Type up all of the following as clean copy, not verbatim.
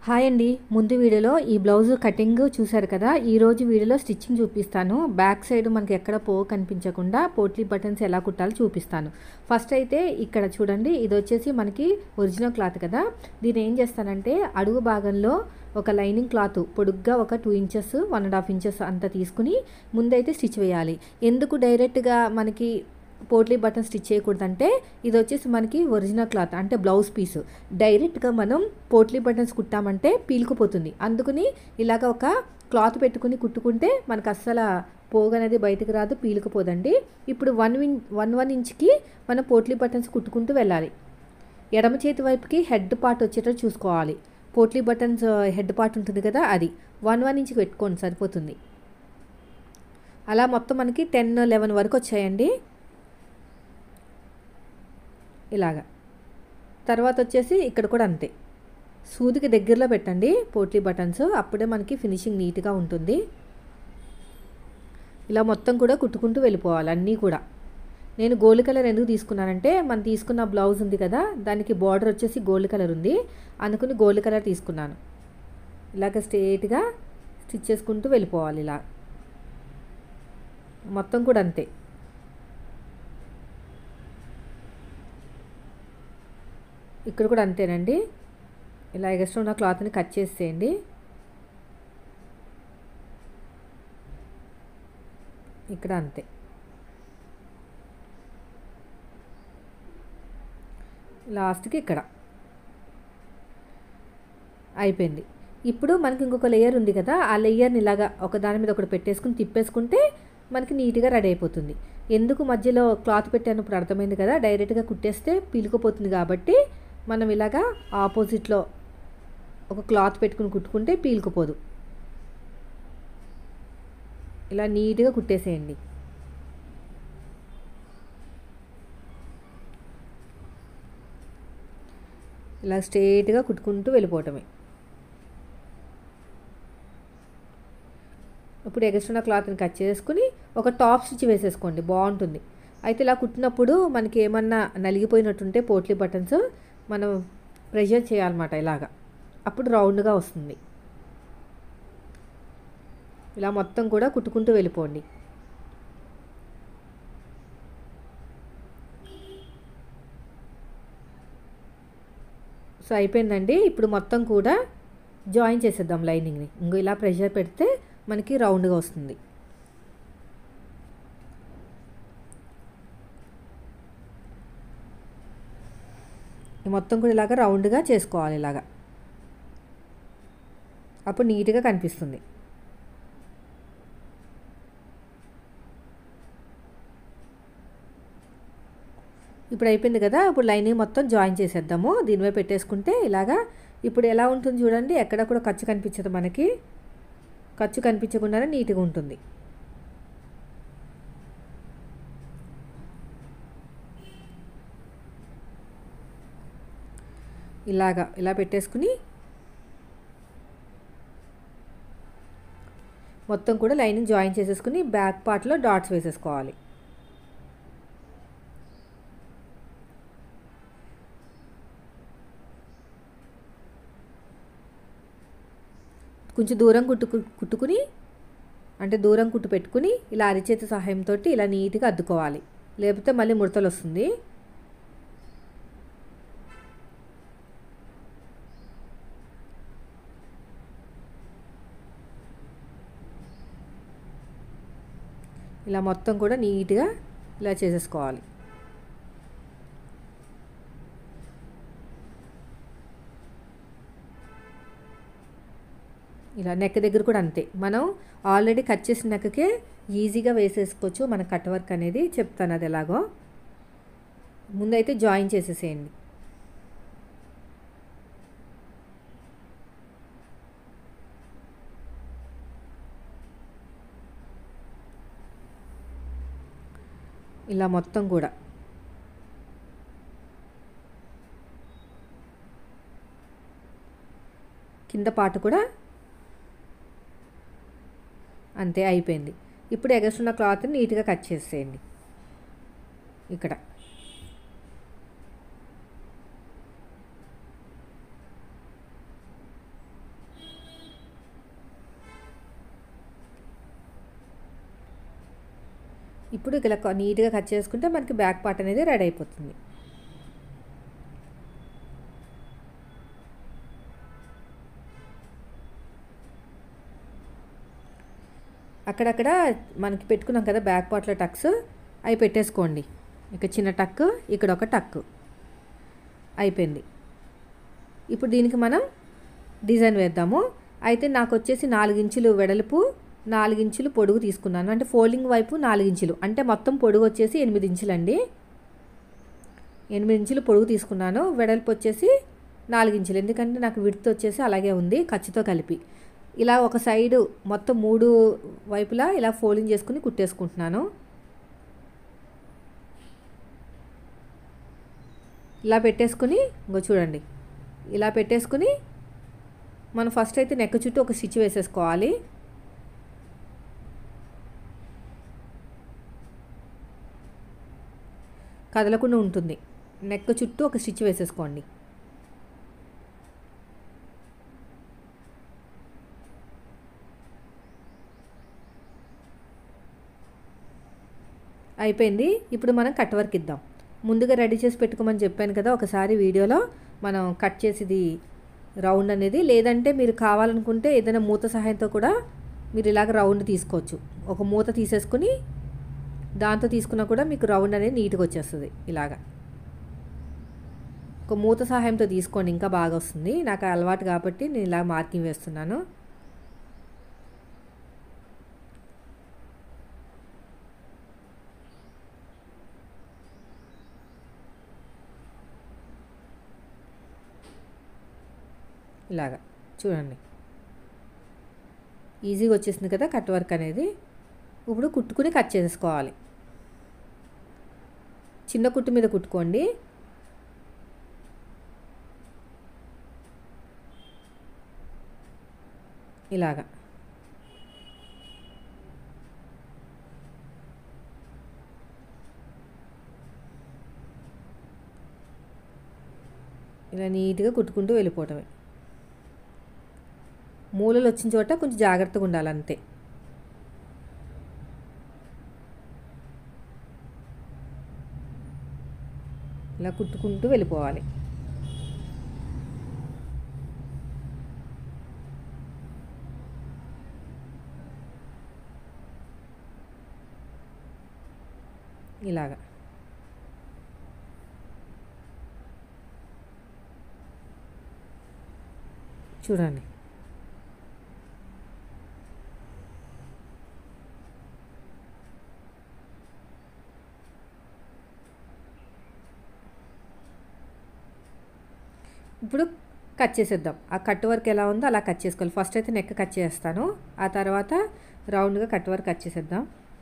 Hi అండి. ముందు వీడియోలో ఈ బ్లౌజ్ కటింగ్ చూశారు కదా! ఈరోజు వీడియోలో స్టిచ్చింగ్ చూపిస్తాను. బ్యాక్ సైడ్ మనకి ఎక్కడ పోగు కనిపించకుండా పోట్లీ బటన్స్ ఎలా కుట్టాలో చూపిస్తాను. ఫస్ట్ అయితే ఇక్కడ చూడండి, ఇదొచ్చేసి మనకి ఒరిజినల్ క్లాత్ కదా! దీన్ని ఏం చేస్తానంటే అడుగు భాగంలో ఒక లైనింగ్ క్లాత్ పొడుగ్గా ఒక 2 ఇంచెస్ 1.5 ఇంచెస్ అంత తీసుకుని ముందైతే స్టిచ్ వేయాలి. ఎందుకు డైరెక్ట్గా మనకి పోట్లీ బటన్ స్టిచ్ చేయకూడదంటే ఇది వచ్చేసి మనకి ఒరిజినల్ క్లాత్ అంటే బ్లౌజ్ పీస్. డైరెక్ట్గా మనం పోట్లీ బటన్స్ కుట్టామంటే పీలుకుపోతుంది. అందుకని ఇలాగ ఒక క్లాత్ పెట్టుకుని కుట్టుకుంటే మనకు అస్సలు పోగు అనేది బయటకు రాదు, పీలుకుపోదండి. ఇప్పుడు 1 ఇంచ్కి మనం పోట్లీ బటన్స్ కుట్టుకుంటూ వెళ్ళాలి. ఎడమ చేతి వైపుకి హెడ్ పార్ట్ వచ్చేటట్టు చూసుకోవాలి. పోట్లీ బటన్స్ హెడ్ పార్ట్ ఉంటుంది కదా, అది 1 ఇంచ్కి పెట్టుకోండి సరిపోతుంది. అలా మొత్తం మనకి 10, 11 వరకు వచ్చాయండి. ఇలాగా తర్వాత వచ్చేసి ఇక్కడ కూడా అంతే, సూదికి దగ్గరలో పెట్టండి పోట్లీ బటన్స్, అప్పుడే మనకి ఫినిషింగ్ నీట్గా ఉంటుంది. ఇలా మొత్తం కూడా కుట్టుకుంటూ వెళ్ళిపోవాలి అన్నీ కూడా. నేను గోల్డ్ కలర్ ఎందుకు తీసుకున్నానంటే మనం తీసుకున్న బ్లౌజ్ ఉంది కదా, దానికి బార్డర్ వచ్చేసి గోల్డ్ కలర్ ఉంది, అనుకుని గోల్డ్ కలర్ తీసుకున్నాను. ఇలాగ స్ట్రేట్గా స్టిచ్ చేసుకుంటూ వెళ్ళిపోవాలి. ఇలా మొత్తం కూడా అంతే. ఇక్కడ కూడా అంతేనండి. ఇలా ఎక్స్ట్రా ఉన్న క్లాత్ని కట్ చేసేయండి. ఇక్కడ అంతే. లాస్ట్కి ఇక్కడ అయిపోయింది. ఇప్పుడు మనకి ఇంకొక లేయర్ ఉంది కదా, ఆ లేయర్ని ఇలాగా ఒక దాని మీద ఒకటి పెట్టేసుకుని తిప్పేసుకుంటే మనకి నీట్గా రెడీ అయిపోతుంది. ఎందుకు మధ్యలో క్లాత్ పెట్టాను ఇప్పుడు అర్థమైంది కదా, డైరెక్ట్గా కుట్టేస్తే పీలుకుపోతుంది కాబట్టి మనం ఇలాగా ఆపోజిట్లో ఒక క్లాత్ పెట్టుకుని కుట్టుకుంటే పీలుకుపోదు. ఇలా నీట్గా కుట్టేసేయండి. ఇలా స్ట్రేట్గా కుట్టుకుంటూ వెళ్ళిపోవటమే. ఇప్పుడు ఎక్స్ట్రా క్లాత్ని కట్ చేసుకుని ఒక టాప్ స్టిచ్ వేసేసుకోండి, బాగుంటుంది. అయితే ఇలా కుట్టినప్పుడు మనకి ఏమన్నా నలిగిపోయినట్టుంటే పోట్లీ బటన్స్ మనం ప్రెషర్ చేయాలన్నమాట ఇలాగా, అప్పుడు రౌండ్గా వస్తుంది. ఇలా మొత్తం కూడా కుట్టుకుంటూ వెళ్ళిపోండి. సో అయిపోయిందండి. ఇప్పుడు మొత్తం కూడా జాయిన్ చేసేద్దాం లైనింగ్ని. ఇంకో ఇలా ప్రెషర్ పెడితే మనకి రౌండ్గా వస్తుంది. మొత్తం కూడా ఇలాగ రౌండ్గా చేసుకోవాలి. ఇలాగా అప్పుడు నీట్గా కనిపిస్తుంది. ఇప్పుడు అయిపోయింది కదా, ఇప్పుడు లైనింగ్ మొత్తం జాయిన్ చేసేద్దాము. దీనిపై పెట్టేసుకుంటే ఇలాగా ఇప్పుడు ఎలా ఉంటుంది చూడండి, ఎక్కడ కూడా ఖర్చు కనిపించదు, మనకి ఖర్చు కనిపించకుండానే నీట్గా ఉంటుంది. ఇలా పెట్టేసుకుని మొత్తం కూడా లైనింగ్ జాయిన్ చేసేసుకుని బ్యాక్ పార్ట్లో డాట్స్ వేసేసుకోవాలి. కొంచెం దూరం కుట్టుకుని అంటే దూరం కుట్టు పెట్టుకుని ఇలా అరిచేతి సహాయంతో ఇలా నీట్గా అద్దుకోవాలి, లేకపోతే మళ్ళీ ముడతలు వస్తుంది. ఇలా మొత్తం కూడా నీట్గా ఇలా చేసేసుకోవాలి. ఇలా నెక్ దగ్గర కూడా అంతే. మనం ఆల్రెడీ కట్ చేసిన నెక్కకే ఈజీగా వేసేసుకోవచ్చు మన కట్ వర్క్ అనేది. చెప్తాను అది ఎలాగో. ముందైతే జాయిన్ చేసేసేయండి. ఇలా మొత్తం కూడా కింద పార్ట్ కూడా అంతే అయిపోయింది. ఇప్పుడు ఎగస్ట్రున్న క్లాత్ని నీట్గా కట్ చేసేయండి. ఇక్కడ ఇప్పుడు ఇలా నీట్గా కట్ చేసుకుంటే మనకి బ్యాక్ పార్ట్ అనేది రెడీ అయిపోతుంది. అక్కడక్కడ మనకి పెట్టుకున్నాం కదా బ్యాక్ పార్ట్లో టక్స్, అవి పెట్టేసుకోండి. ఇక చిన్న టక్, ఇక్కడ ఒక టక్ అయిపోయింది. ఇప్పుడు దీనికి మనం డిజైన్ వేద్దాము. అయితే నాకు వచ్చేసి 4 ఇంచులు వెడల్పు, 4 ఇంచులు పొడుగు తీసుకున్నాను. అంటే ఫోల్డింగ్ వైపు 4 ఇంచులు, అంటే మొత్తం పొడుగు వచ్చేసి 8 ఇంచులండి. 8 ఇంచులు పొడుగు తీసుకున్నాను. వెడల్పు వచ్చేసి 4 ఇంచులు, ఎందుకంటే నాకు విడ్త్ వచ్చేసి అలాగే ఉంది ఖర్చుతో కలిపి. ఇలా ఒక సైడు మొత్తం 3 వైపులా ఇలా ఫోల్డింగ్ చేసుకుని కుట్టేసుకుంటున్నాను. ఇలా పెట్టేసుకుని ఇంకో చూడండి, ఇలా పెట్టేసుకుని మనం ఫస్ట్ అయితే నెక్ చుట్టూ ఒక స్టిచ్ వేసేసుకోవాలి. కదలకుండా ఉంటుంది. నెక్ చుట్టూ ఒక స్టిచ్ వేసేసుకోండి. అయిపోయింది. ఇప్పుడు మనం కట్ వర్క్ ఇద్దాం. ముందుగా రెడీ చేసి పెట్టుకోమని చెప్పాను కదా ఒకసారి వీడియోలో, మనం కట్ చేసేది రౌండ్ అనేది. లేదంటే మీరు కావాలనుకుంటే ఏదైనా మూత సహాయంతో కూడా మీరు ఇలాగ రౌండ్ తీసుకోవచ్చు. ఒక మూత తీసేసుకుని దాంతో తీసుకున్నా కూడా మీకు రౌండ్ అనేది నీట్గా వచ్చేస్తుంది. ఇలాగా ఒక మూత సహాయంతో తీసుకోండి, ఇంకా బాగా వస్తుంది. నాకు అలవాటు కాబట్టి నేను ఇలా మార్కింగ్ వేస్తున్నాను. ఇలాగా చూడండి, ఈజీగా వచ్చేసింది కదా కట్ వర్క్ అనేది. ఇప్పుడు కుట్టుకుని కట్ చేసుకోవాలి. చిన్న కుట్టు మీద కుట్టుకోండి. ఇలాగా ఇలా నీట్గా కుట్టుకుంటూ వెళ్ళిపోవటమే. మూలలు వచ్చిన చోట కొంచెం జాగ్రత్తగా ఉండాలి అంతే. ఇలా కుట్టుకుంటూ వెళ్ళిపోవాలి. ఇలాగా చూడండి. ఇప్పుడు కట్ చేసేద్దాం. ఆ కట్ వర్క్ ఎలా ఉందో అలా కట్ చేసుకోవాలి. ఫస్ట్ అయితే నెక్ కట్ చేస్తాను, ఆ తర్వాత రౌండ్గా కట్ వర్క్ కట్ చేసేద్దాం.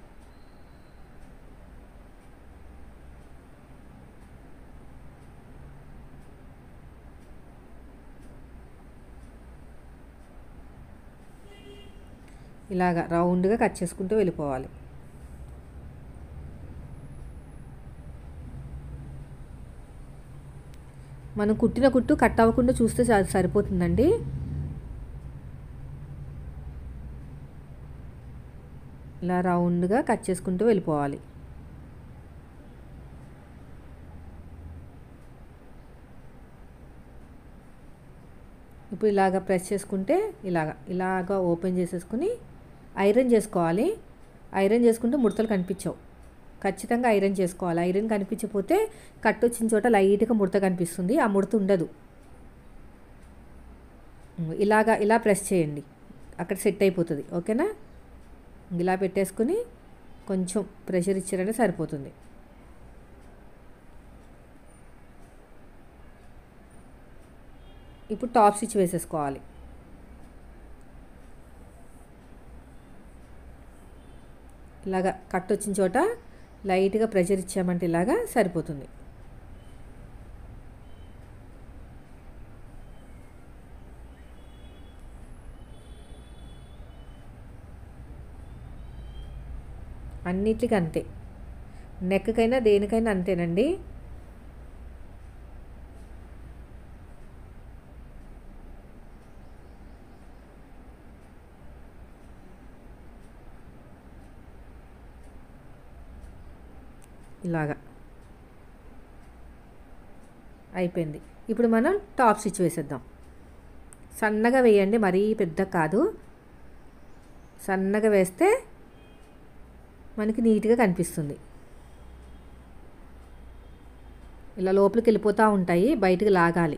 ఇలాగా రౌండ్గా కట్ చేసుకుంటూ వెళ్ళిపోవాలి. మనం కుట్టిన కుట్టు కట్ అవ్వకుండా చూస్తే సరిపోతుందండి. ఇలా రౌండ్గా కట్ చేసుకుంటూ వెళ్ళిపోవాలి. ఇప్పుడు ఇలాగ ప్రెస్ చేసుకుంటే ఇలాగా ఓపెన్ చేసేసుకుని ఐరన్ చేసుకోవాలి. ఐరన్ చేసుకుంటే ముడతలు కనిపించవు. ఖచ్చితంగా ఐరన్ చేసుకోవాలి. ఐరన్ కనిపించకపోతే కట్ వచ్చిన చోట లైట్గా ముడత కనిపిస్తుంది, ఆ ముడత ఉండదు. ఇలా ప్రెస్ చేయండి, అక్కడ సెట్ అయిపోతుంది. ఓకేనా? ఇలా పెట్టేసుకుని కొంచెం ప్రెషర్ ఇచ్చారంటే సరిపోతుంది. ఇప్పుడు టాప్ స్టిచ్ వేసేసుకోవాలి. ఇలాగా కట్ వచ్చిన చోట లైట్గా ప్రెషర్ ఇచ్చామంటే ఇలాగా సరిపోతుంది. అన్నిటికీ అంతే, నెక్కకైనా దేనికైనా అంతేనండి. ఇలాగా అయిపోయింది. ఇప్పుడు మనం టాప్ స్టిచ్ వేసేద్దాం. సన్నగా వేయండి, మరీ పెద్ద కాదు, సన్నగా వేస్తే మనకి నీట్గా కనిపిస్తుంది. ఇలా లోపలికి వెళ్ళిపోతూ ఉంటాయి, బయటికి లాగాలి.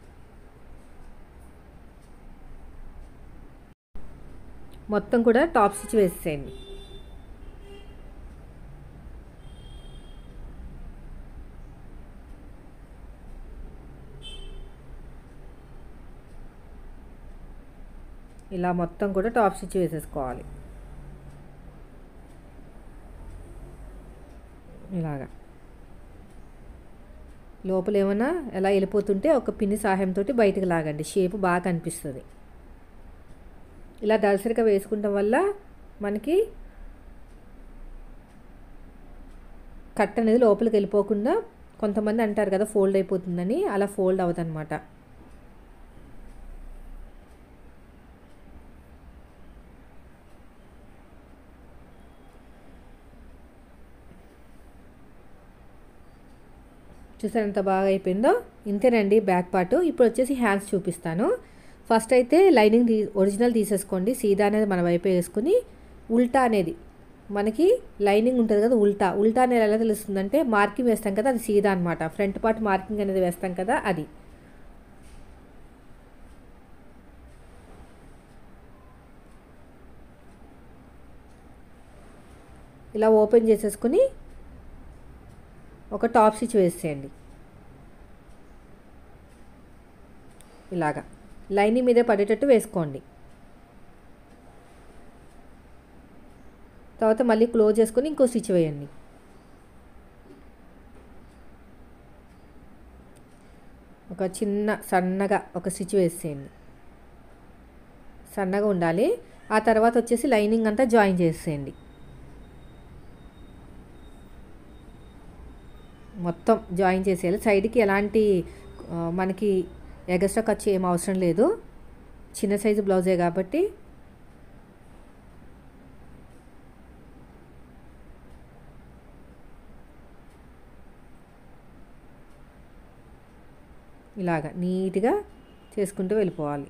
మొత్తం కూడా టాప్ స్టిచ్ వేసేయండి. ఇలా మొత్తం కూడా టాప్ స్టిచ్ వేసేసుకోవాలి. ఇలాగా లోపల ఏమైనా ఎలా వెళ్ళిపోతుంటే ఒక పిన్ని సహాయంతో బయటకు లాగండి, షేప్ బాగా కనిపిస్తుంది. ఇలా దళసరిగా వేసుకుంటాం వల్ల మనకి కట్ అనేది లోపలికి వెళ్ళిపోకుండా, కొంతమంది అంటారు కదా ఫోల్డ్ అయిపోతుందని, అలా ఫోల్డ్ అవ్వదన్నమాట. చూసారు ఎంత బాగా అయిపోయిందో. ఇంతేనండి బ్యాక్ పార్ట్. ఇప్పుడు వచ్చేసి హ్యాండ్స్ చూపిస్తాను. ఫస్ట్ అయితే లైనింగ్ ఒరిజినల్ తీసేసుకోండి, సీదా అనేది మన వైపు వేసుకుని, ఉల్టా అనేది మనకి లైనింగ్ ఉంటుంది కదా, ఉల్టా అనేది ఎలా తెలుస్తుందంటే మార్కింగ్ వేస్తాం కదా, అది సీదా అనమాట. ఫ్రంట్ పార్ట్ మార్కింగ్ అనేది వేస్తాం కదా, అది. ఇలా ఓపెన్ చేసేసుకుని ఒక టాప్ స్టిచ్ వేసేయండి. ఇలాగా లైనింగ్ మీదే పడేటట్టు వేసుకోండి. తర్వాత మళ్ళీ క్లోజ్ చేసుకొని ఇంకో స్టిచ్ వేయండి. ఒక చిన్న సన్నగా ఒక స్టిచ్ వేసేయండి, సన్నగా ఉండాలి. ఆ తర్వాత వచ్చేసి లైనింగ్ అంతా జాయిన్ చేసేయండి. మొత్తం జాయిన్ చేసేయాలి. సైడ్కి ఎలాంటి మనకి ఎగస్ట్రా ఖర్చు ఏం అవసరం లేదు, చిన్న సైజు బ్లౌజే కాబట్టి. ఇలాగా నీట్గా చేసుకుంటూ వెళ్ళిపోవాలి.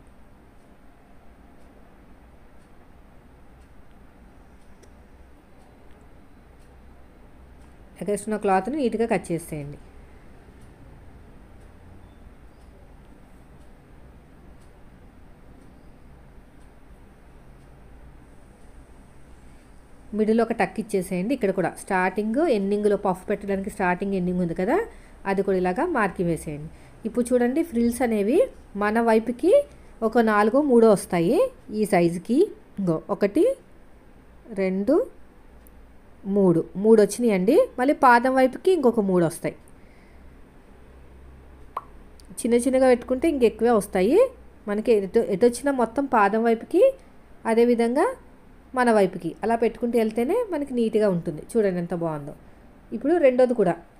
ఎగస్ట్రా క్లాత్ని నీట్గా కట్ చేసేయండి. మిడిల్ ఒక టక్ ఇచ్చేసేయండి. ఇక్కడ కూడా స్టార్టింగ్ ఎండింగ్లో పఫ్ పెట్టడానికి స్టార్టింగ్ ఎండింగ్ ఉంది కదా, అది కూడా ఇలాగా మార్కింగ్ వేసేయండి. ఇప్పుడు చూడండి ఫ్రిల్స్ అనేవి మన వైపుకి ఒక 4 3 వస్తాయి ఈ సైజుకి. ఇంకో 1 2 3 వచ్చినాయి అండి. మళ్ళీ పాదం వైపుకి ఇంకొక 3 వస్తాయి. చిన్న చిన్నగా పెట్టుకుంటే ఇంకెక్కువే వస్తాయి మనకి. ఎటు వచ్చినా మొత్తం పాదం వైపుకి, అదేవిధంగా మన వైపుకి అలా పెట్టుకుంటూ వెళ్తేనే మనకి నీట్గా ఉంటుంది. చూడండి ఎంత బాగుందో. ఇప్పుడు రెండోది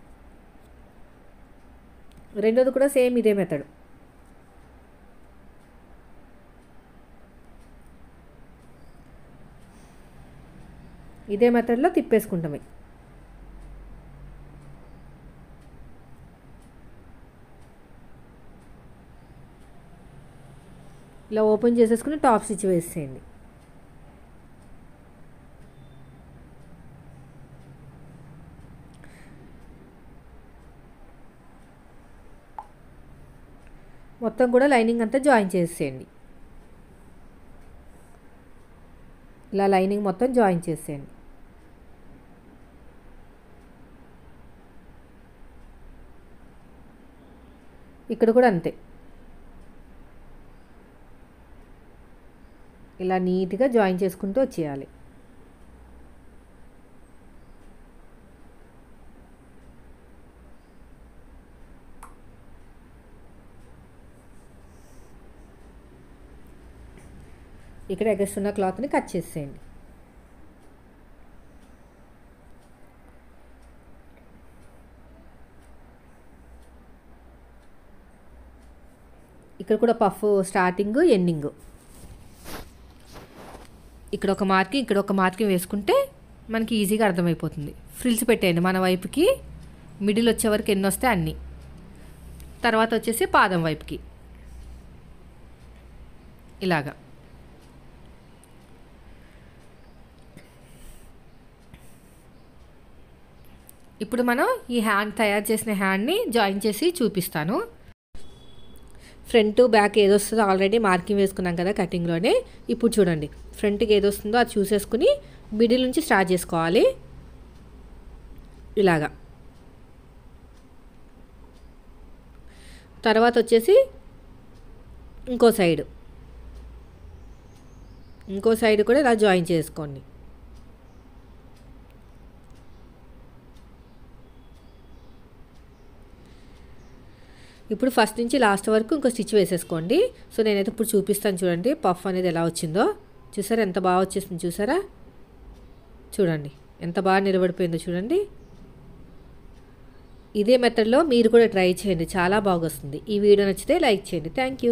కూడా సేమ్ ఇదే మెథడ్. ఇదే మెథడ్లో తిప్పేసుకుంటామే. ఇలా ఓపెన్ చేసేసుకుని టాప్ స్టిచ్ వేసేయండి. మొత్తం కూడా లైనింగ్ అంతా జాయిన్ చేసేయండి. ఇలా లైనింగ్ మొత్తం జాయిన్ చేసేయండి. ఇక్కడ కూడా అంతే, ఇలా నీట్గా జాయిన్ చేసుకుంటూ వచ్చేయాలి. ఇక్కడ ఎగస్ట్రా క్లాత్ని కట్ చేసేయండి. ఇక్కడ కూడా పఫ్ స్టార్టింగ్ ఎండింగ్, ఇక్కడ ఒక మార్కింగ్ ఇక్కడ ఒక మార్కింగ్ వేసుకుంటే మనకి ఈజీగా అర్థమైపోతుంది. ఫ్రిల్స్ పెట్టేయండి మన వైపుకి, మిడిల్ వచ్చే వరకు ఎన్ని వస్తే అన్నీ. తర్వాత వచ్చేసి పాదం వైపుకి ఇలాగా. ఇప్పుడు మనం ఈ హ్యాండ్ తయారు చేసిన హ్యాండ్ని జాయిన్ చేసి చూపిస్తాను. ఫ్రంట్ బ్యాక్ ఏదొస్తుందో ఆల్రెడీ మార్కింగ్ వేసుకున్నాం కదా కటింగ్లోనే. ఇప్పుడు చూడండి ఫ్రంట్కి ఏదొస్తుందో అది చూసేసుకుని మిడిల్ నుంచి స్టార్ట్ చేసుకోవాలి ఇలాగా. తర్వాత వచ్చేసి ఇంకో సైడ్ కూడా ఇలా జాయిన్ చేసుకోండి. ఇప్పుడు ఫస్ట్ నుంచి లాస్ట్ వరకు ఇంకో స్టిచ్ వేసేసుకోండి. సో నేనైతే ఇప్పుడు చూపిస్తాను చూడండి పఫ్ అనేది ఎలా వచ్చిందో. చూసారా ఎంత బాగా వచ్చేసింది, చూసారా చూడండి ఎంత బాగా నిలబడిపోయిందో చూడండి. ఇదే మెథడ్లో మీరు కూడా ట్రై చేయండి, చాలా బాగా వస్తుంది. ఈ వీడియో నచ్చితే లైక్ చేయండి. Thank you.